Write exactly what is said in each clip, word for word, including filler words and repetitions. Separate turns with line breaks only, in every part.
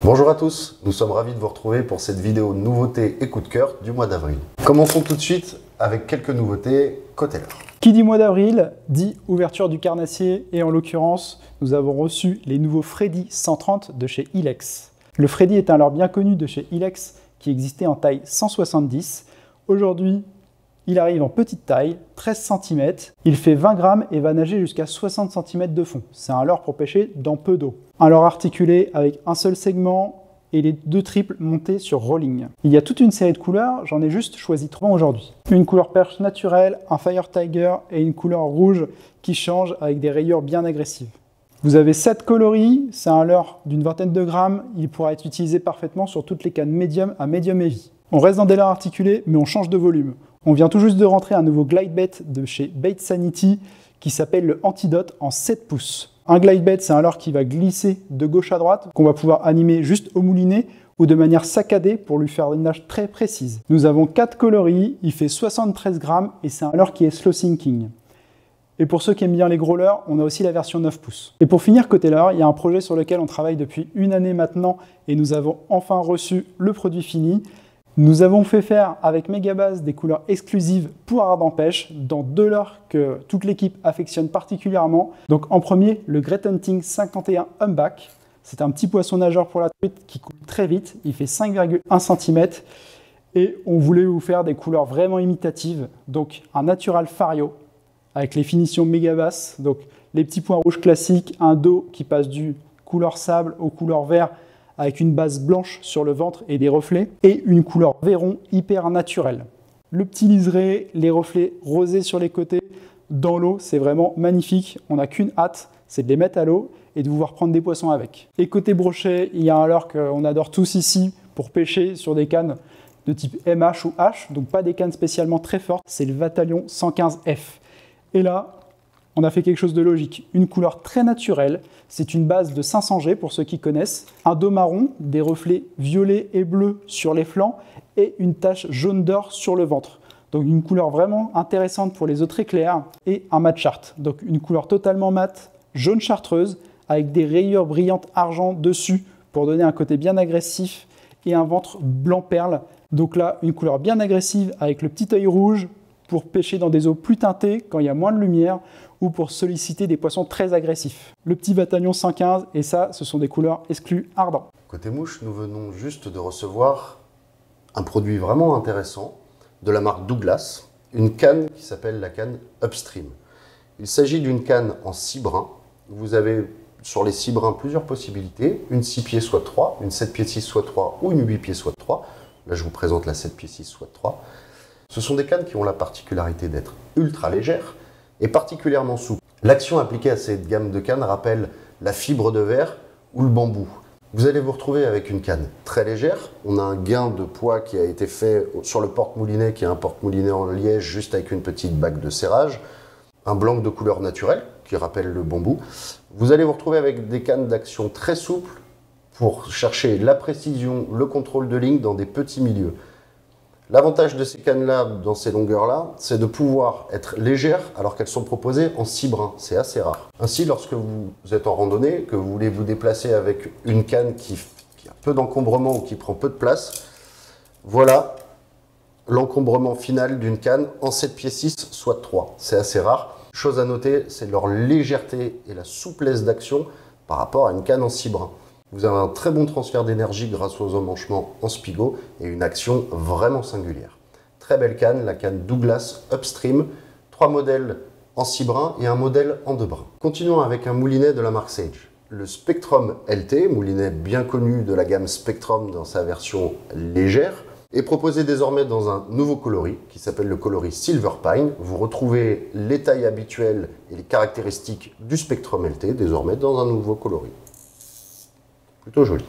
Bonjour à tous, nous sommes ravis de vous retrouver pour cette vidéo nouveauté et coup de cœur du mois d'avril. Commençons tout de suite avec quelques nouveautés côté leurre.
Qui dit mois d'avril dit ouverture du carnassier et en l'occurrence, nous avons reçu les nouveaux Freddy cent trente de chez Ilex. Le Freddy est un leurre bien connu de chez Ilex qui existait en taille cent soixante-dix. Aujourd'hui, il arrive en petite taille, treize centimètres. Il fait vingt grammes et va nager jusqu'à soixante centimètres de fond. C'est un leurre pour pêcher dans peu d'eau. Un leurre articulé avec un seul segment et les deux triples montés sur rolling. Il y a toute une série de couleurs, j'en ai juste choisi trois aujourd'hui. Une couleur perche naturelle, un Fire Tiger et une couleur rouge qui change avec des rayures bien agressives. Vous avez sept coloris, c'est un leurre d'une vingtaine de grammes, il pourra être utilisé parfaitement sur toutes les cannes médium à médium heavy. On reste dans des leurres articulés, mais on change de volume. On vient tout juste de rentrer un nouveau glide bait de chez Bait Sanity qui s'appelle le Antidote en sept pouces. Un glide bait, c'est un leurre qui va glisser de gauche à droite, qu'on va pouvoir animer juste au moulinet ou de manière saccadée pour lui faire une nage très précise. Nous avons quatre coloris, il fait soixante-treize grammes et c'est un leurre qui est slow sinking. Et pour ceux qui aiment bien les gros leurres, on a aussi la version neuf pouces. Et pour finir côté leurre, il y a un projet sur lequel on travaille depuis une année maintenant et nous avons enfin reçu le produit fini. Nous avons fait faire avec Megabass des couleurs exclusives pour Ardent Pêche dans deux leurres que toute l'équipe affectionne particulièrement. Donc en premier, le Great Hunting cinquante et un Humpback. C'est un petit poisson nageur pour la truite qui coule très vite. Il fait cinq virgule un centimètres et on voulait vous faire des couleurs vraiment imitatives. Donc un Natural Fario avec les finitions Megabass. Donc les petits points rouges classiques, un dos qui passe du couleur sable au couleur vert avec une base blanche sur le ventre et des reflets, et une couleur Véron hyper naturelle. Le petit liseré, les reflets rosés sur les côtés, dans l'eau, c'est vraiment magnifique. On n'a qu'une hâte, c'est de les mettre à l'eau et de pouvoir prendre des poissons avec. Et côté brochet, il y a un leurre qu'on adore tous ici pour pêcher sur des cannes de type M H ou H, donc pas des cannes spécialement très fortes, c'est le Vatalion cent quinze F. Et là, on a fait quelque chose de logique. Une couleur très naturelle, c'est une base de cinq cents G pour ceux qui connaissent. Un dos marron, des reflets violets et bleus sur les flancs et une tache jaune d'or sur le ventre. Donc une couleur vraiment intéressante pour les eaux très claires et un mat chart. Donc une couleur totalement mate, jaune chartreuse avec des rayures brillantes argent dessus pour donner un côté bien agressif et un ventre blanc perle. Donc là, une couleur bien agressive avec le petit œil rouge pour pêcher dans des eaux plus teintées quand il y a moins de lumière ou pour solliciter des poissons très agressifs. Le petit Vatalion cent quinze, et ça, ce sont des couleurs exclues ardent.
Côté mouche, nous venons juste de recevoir un produit vraiment intéressant de la marque Douglas, une canne qui s'appelle la canne Upstream. Il s'agit d'une canne en six brins. Vous avez sur les six brins plusieurs possibilités, une six pieds soit trois, une sept pieds six soit trois ou une huit pieds soit trois. Là, je vous présente la sept pieds six soit trois. Ce sont des cannes qui ont la particularité d'être ultra légères et particulièrement souples. L'action appliquée à cette gamme de cannes rappelle la fibre de verre ou le bambou. Vous allez vous retrouver avec une canne très légère. On a un gain de poids qui a été fait sur le porte-moulinet, qui est un porte-moulinet en liège juste avec une petite bague de serrage. Un blanc de couleur naturelle qui rappelle le bambou. Vous allez vous retrouver avec des cannes d'action très souples pour chercher la précision, le contrôle de ligne dans des petits milieux. L'avantage de ces cannes-là, dans ces longueurs-là, c'est de pouvoir être légères alors qu'elles sont proposées en six brins. C'est assez rare. Ainsi, lorsque vous êtes en randonnée, que vous voulez vous déplacer avec une canne qui, qui a peu d'encombrement ou qui prend peu de place, voilà l'encombrement final d'une canne en sept pieds six, soit trois. C'est assez rare. Chose à noter, c'est leur légèreté et la souplesse d'action par rapport à une canne en six brins. Vous avez un très bon transfert d'énergie grâce aux emmanchements en Spigot et une action vraiment singulière. Très belle canne, la canne Douglas Upstream, trois modèles en six brins et un modèle en deux brins. Continuons avec un moulinet de la marque Sage. Le Spectrum L T, moulinet bien connu de la gamme Spectrum dans sa version légère, est proposé désormais dans un nouveau coloris qui s'appelle le coloris Silver Pine. Vous retrouvez les tailles habituelles et les caractéristiques du Spectrum L T désormais dans un nouveau coloris. Plutôt joli.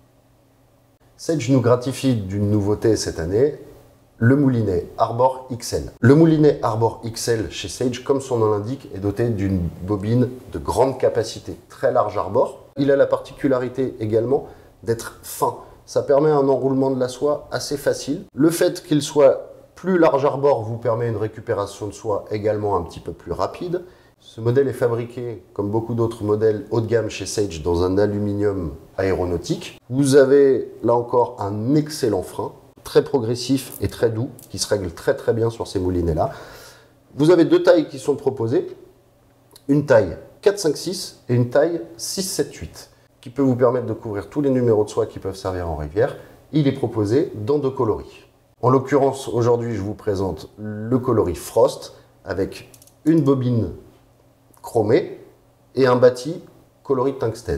Sage nous gratifie d'une nouveauté cette année, le moulinet Arbor X L. Le moulinet Arbor X L chez Sage, comme son nom l'indique, est doté d'une bobine de grande capacité, très large arbor. Il a la particularité également d'être fin. Ça permet un enroulement de la soie assez facile. Le fait qu'il soit plus large arbor vous permet une récupération de soie également un petit peu plus rapide. Ce modèle est fabriqué, comme beaucoup d'autres modèles haut de gamme chez Sage, dans un aluminium aéronautique. Vous avez là encore un excellent frein, très progressif et très doux, qui se règle très très bien sur ces moulinets-là. Vous avez deux tailles qui sont proposées, une taille quatre cinq six et une taille six sept huit, qui peut vous permettre de couvrir tous les numéros de soie qui peuvent servir en rivière. Il est proposé dans deux coloris. En l'occurrence, aujourd'hui, je vous présente le coloris Frost, avec une bobine chromé et un bâti coloris tungstène,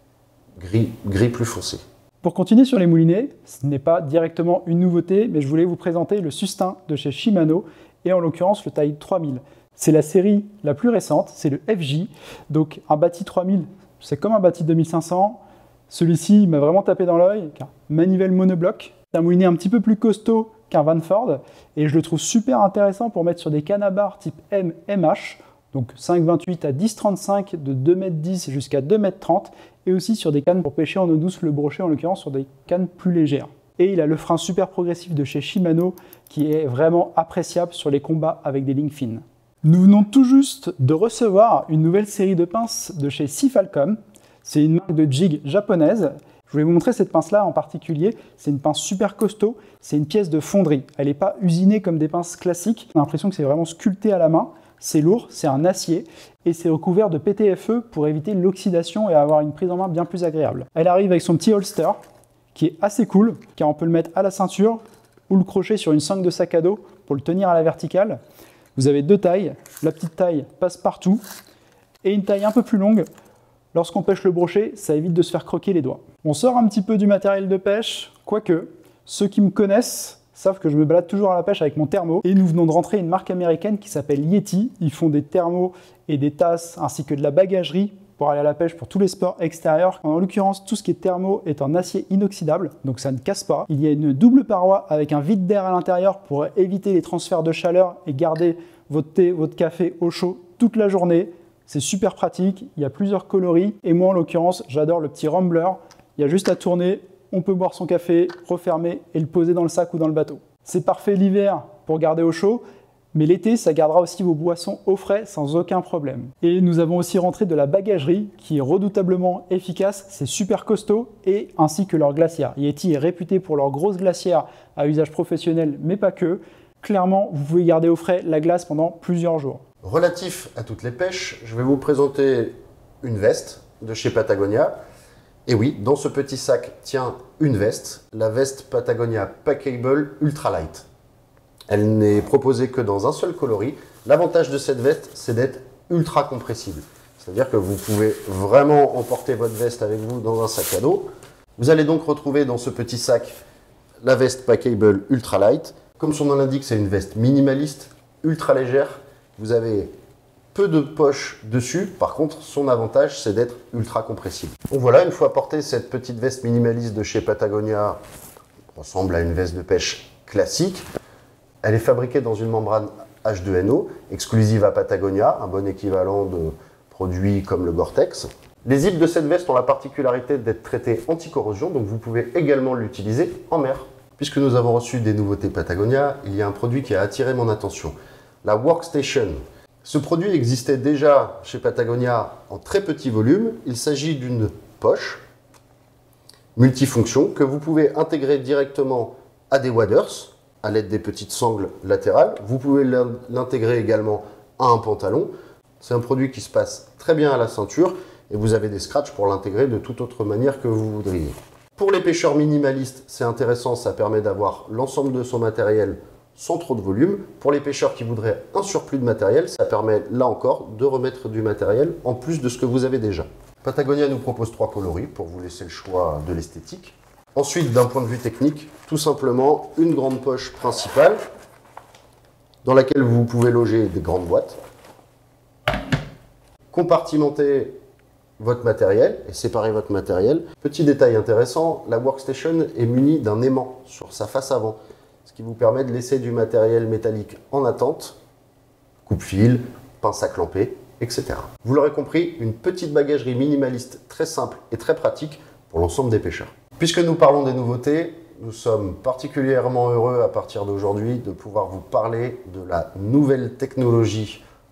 gris, gris plus foncé.
Pour continuer sur les moulinets, ce n'est pas directement une nouveauté, mais je voulais vous présenter le Sustain de chez Shimano, et en l'occurrence le taille trois mille. C'est la série la plus récente, c'est le F J, donc un bâti trois mille, c'est comme un bâti deux mille cinq cents. Celui-ci m'a vraiment tapé dans l'œil, car manivelle monobloc, c'est un moulinet un petit peu plus costaud qu'un Vanford, et je le trouve super intéressant pour mettre sur des cannes à barre type M M H, donc cinq vingt-huit à dix trente-cinq de deux mètres dix jusqu'à deux mètres trente, et aussi sur des cannes pour pêcher en eau douce, le brochet en l'occurrence sur des cannes plus légères. Et il a le frein super progressif de chez Shimano qui est vraiment appréciable sur les combats avec des lignes fines. Nous venons tout juste de recevoir une nouvelle série de pinces de chez Seafalcom. C'est une marque de jig japonaise. Je voulais vous montrer cette pince-là en particulier. C'est une pince super costaud. C'est une pièce de fonderie. Elle n'est pas usinée comme des pinces classiques. On a l'impression que c'est vraiment sculpté à la main. C'est lourd, c'est un acier et c'est recouvert de P T F E pour éviter l'oxydation et avoir une prise en main bien plus agréable. Elle arrive avec son petit holster qui est assez cool car on peut le mettre à la ceinture ou le crocher sur une sangle de sac à dos pour le tenir à la verticale. Vous avez deux tailles, la petite taille passe partout et une taille un peu plus longue. Lorsqu'on pêche le brochet, ça évite de se faire croquer les doigts. On sort un petit peu du matériel de pêche, quoique ceux qui me connaissent savent que je me balade toujours à la pêche avec mon thermo. Et nous venons de rentrer une marque américaine qui s'appelle Yeti. Ils font des thermos et des tasses ainsi que de la bagagerie pour aller à la pêche pour tous les sports extérieurs. En l'occurrence, tout ce qui est thermo est en acier inoxydable, donc ça ne casse pas. Il y a une double paroi avec un vide d'air à l'intérieur pour éviter les transferts de chaleur et garder votre thé, votre café au chaud toute la journée. C'est super pratique, il y a plusieurs coloris. Et moi, en l'occurrence, j'adore le petit Rumbler. Il y a juste à tourner, on peut boire son café, refermer et le poser dans le sac ou dans le bateau. C'est parfait l'hiver pour garder au chaud, mais l'été, ça gardera aussi vos boissons au frais sans aucun problème. Et nous avons aussi rentré de la bagagerie qui est redoutablement efficace, c'est super costaud, et ainsi que leurs glacières. Yeti est réputé pour leurs grosses glacières à usage professionnel, mais pas que. Clairement, vous pouvez garder au frais la glace pendant plusieurs jours.
Relatif à toutes les pêches, je vais vous présenter une veste de chez Patagonia. Et oui, dans ce petit sac tient une veste, la veste Patagonia Packable Ultralight. Elle n'est proposée que dans un seul coloris. L'avantage de cette veste, c'est d'être ultra compressible. C'est-à-dire que vous pouvez vraiment emporter votre veste avec vous dans un sac à dos. Vous allez donc retrouver dans ce petit sac la veste Packable Ultralight. Comme son nom l'indique, c'est une veste minimaliste, ultra légère. Vous avez peu de poches dessus, par contre son avantage c'est d'être ultra compressible. Donc voilà, une fois portée, cette petite veste minimaliste de chez Patagonia ressemble à une veste de pêche classique. Elle est fabriquée dans une membrane H deux N O, exclusive à Patagonia, un bon équivalent de produits comme le Gore-Tex. Les zips de cette veste ont la particularité d'être traités anti-corrosion, donc vous pouvez également l'utiliser en mer. Puisque nous avons reçu des nouveautés Patagonia, il y a un produit qui a attiré mon attention, la Workstation. Ce produit existait déjà chez Patagonia en très petit volume. Il s'agit d'une poche multifonction que vous pouvez intégrer directement à des waders à l'aide des petites sangles latérales. Vous pouvez l'intégrer également à un pantalon. C'est un produit qui se passe très bien à la ceinture et vous avez des scratchs pour l'intégrer de toute autre manière que vous voudriez. Pour les pêcheurs minimalistes, c'est intéressant, ça permet d'avoir l'ensemble de son matériel sans trop de volume. Pour les pêcheurs qui voudraient un surplus de matériel, ça permet là encore de remettre du matériel en plus de ce que vous avez déjà. Patagonia nous propose trois coloris pour vous laisser le choix de l'esthétique. Ensuite, d'un point de vue technique, tout simplement une grande poche principale dans laquelle vous pouvez loger des grandes boîtes, compartimenter votre matériel et séparer votre matériel. Petit détail intéressant, la Workstation est munie d'un aimant sur sa face avant, ce qui vous permet de laisser du matériel métallique en attente, coupe-fil, pince à clamper, et cetera. Vous l'aurez compris, une petite bagagerie minimaliste très simple et très pratique pour l'ensemble des pêcheurs. Puisque nous parlons des nouveautés, nous sommes particulièrement heureux à partir d'aujourd'hui de pouvoir vous parler de la nouvelle technologie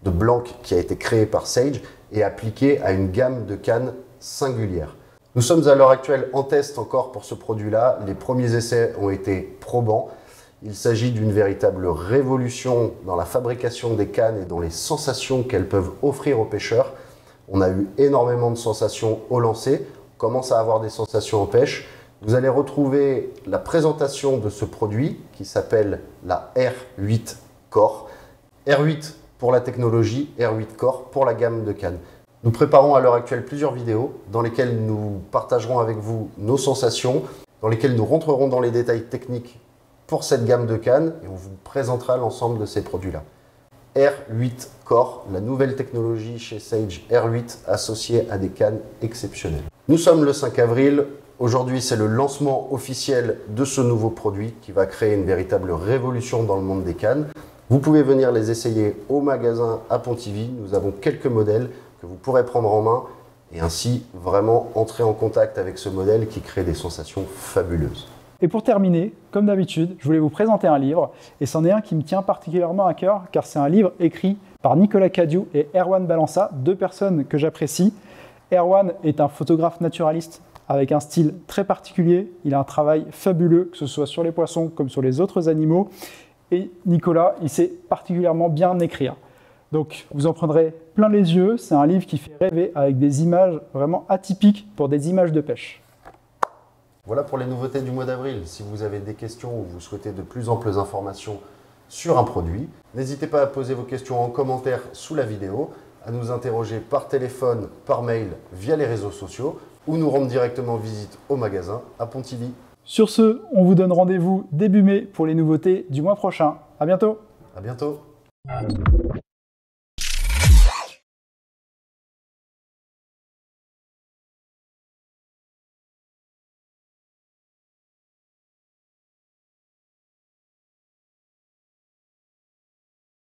de blanc qui a été créé par Sage et appliqué à une gamme de cannes singulière. Nous sommes à l'heure actuelle en test encore pour ce produit-là. Les premiers essais ont été probants. Il s'agit d'une véritable révolution dans la fabrication des cannes et dans les sensations qu'elles peuvent offrir aux pêcheurs. On a eu énormément de sensations au lancer. On commence à avoir des sensations en pêche. Vous allez retrouver la présentation de ce produit qui s'appelle la R huit Core. R huit pour la technologie, R huit Core pour la gamme de cannes. Nous préparons à l'heure actuelle plusieurs vidéos dans lesquelles nous partagerons avec vous nos sensations, dans lesquelles nous rentrerons dans les détails techniques pour cette gamme de cannes et on vous présentera l'ensemble de ces produits-là. R huit Core, la nouvelle technologie chez Sage R huit associée à des cannes exceptionnelles. Nous sommes le cinq avril. Aujourd'hui, c'est le lancement officiel de ce nouveau produit qui va créer une véritable révolution dans le monde des cannes. Vous pouvez venir les essayer au magasin à Pontivy. Nous avons quelques modèles que vous pourrez prendre en main et ainsi vraiment entrer en contact avec ce modèle qui crée des sensations fabuleuses.
Et pour terminer, comme d'habitude, je voulais vous présenter un livre et c'en est un qui me tient particulièrement à cœur car c'est un livre écrit par Nicolas Cadieux et Erwan Balança, deux personnes que j'apprécie. Erwan est un photographe naturaliste avec un style très particulier. Il a un travail fabuleux, que ce soit sur les poissons comme sur les autres animaux. Et Nicolas, il sait particulièrement bien écrire. Donc, vous en prendrez plein les yeux. C'est un livre qui fait rêver avec des images vraiment atypiques pour des images de pêche.
Voilà pour les nouveautés du mois d'avril. Si vous avez des questions ou vous souhaitez de plus amples informations sur un produit, n'hésitez pas à poser vos questions en commentaire sous la vidéo, à nous interroger par téléphone, par mail, via les réseaux sociaux ou nous rendre directement visite au magasin à Pontivy.
Sur ce, on vous donne rendez-vous début mai pour les nouveautés du mois prochain. À bientôt.
À bientôt.